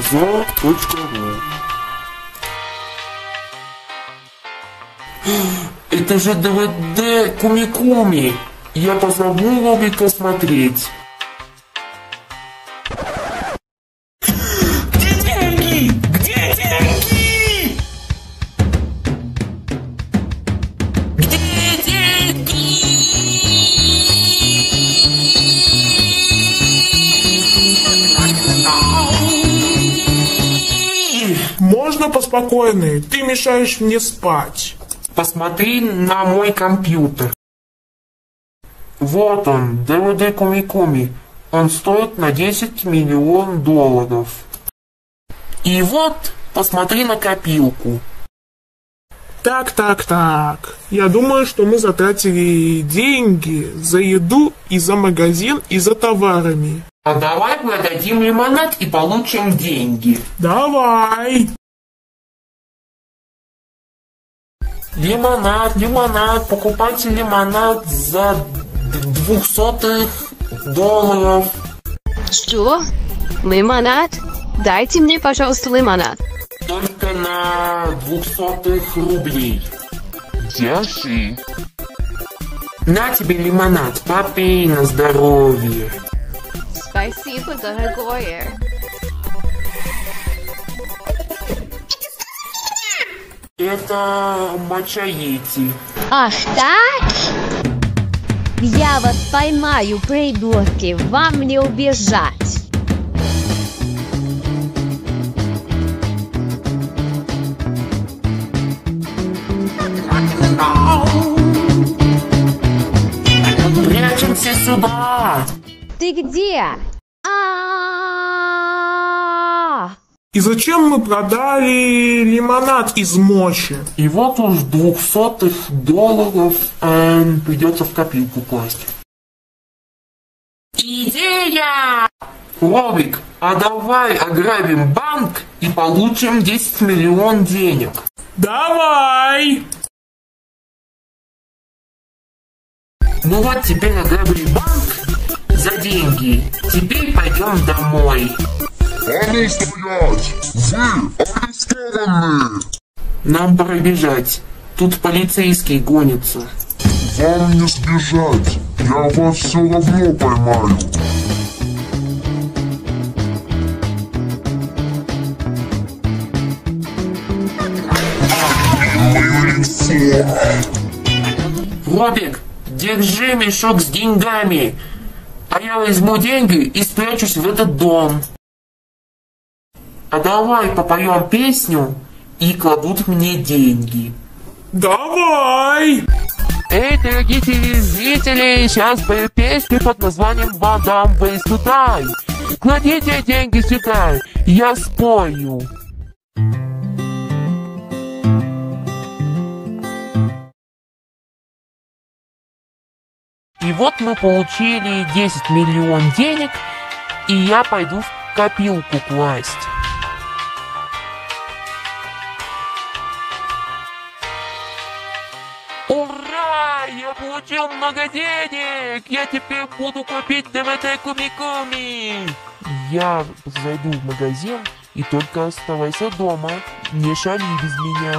за.ру. Это же ДВД Куми-Куми. Я позову Робика смотреть. Где деньги? Где деньги? Где деньги? Можно поспокойнее? Ты мешаешь мне спать. Посмотри на мой компьютер. Вот он, ДВД Куми-Куми. Он стоит на 10 миллионов долларов. И вот, посмотри на копилку. Так. Я думаю, что мы затратили деньги за еду и за магазин, и за товарами. А давай продадим лимонад и получим деньги. Давай. Лимонад, покупайте лимонад за $200. Что? Лимонад? Дайте мне, пожалуйста, лимонад. Только на 200 рублей. Держи. На тебе лимонад, попей на здоровье. Спасибо, дорогое. Это матча Йети. Ах так? Я вас поймаю, придурки, вам не убежать. Прячемся сюда. Ты где? И зачем мы продали лимонад из мочи? И вот уж $200 придется в копилку класть. Идея! Робик, а давай ограбим банк и получим 10 миллионов денег. Давай! Ну вот теперь ограбили банк за деньги. Теперь пойдем домой. А ну стоять! Вы арестованы! Нам пора бежать. Тут полицейские гонятся. Вам не сбежать! Я вас все равно поймаю! Мое лицо! Робик, держи мешок с деньгами. А я возьму деньги и спрячусь в этот дом. А давай попоем песню и кладут мне деньги. Давай! Эй, дорогие телезрители, сейчас пою песню под названием «Мадам Вейстутай». Кладите деньги сюда, я спою. И вот мы получили 10 миллионов денег, и я пойду в копилку класть. Ура! Я получил много денег! Я теперь буду купить ДВД Куми-Куми! Я зайду в магазин, и только оставайся дома. Не шали без меня.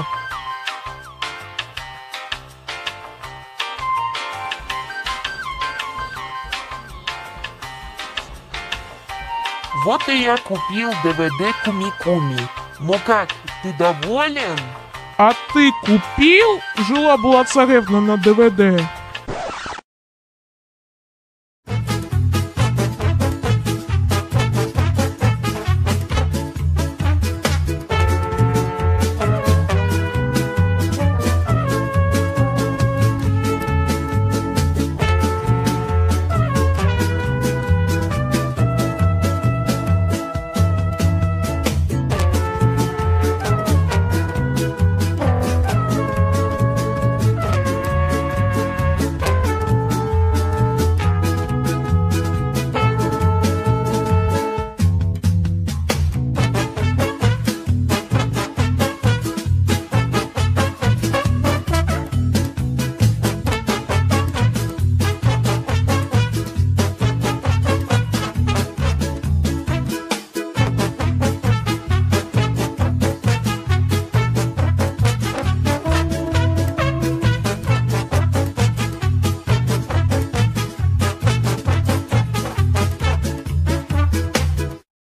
Вот и я купил ДВД Куми-Куми. Ну как, ты доволен? А ты купил «Жила-была царевна» на ДВД?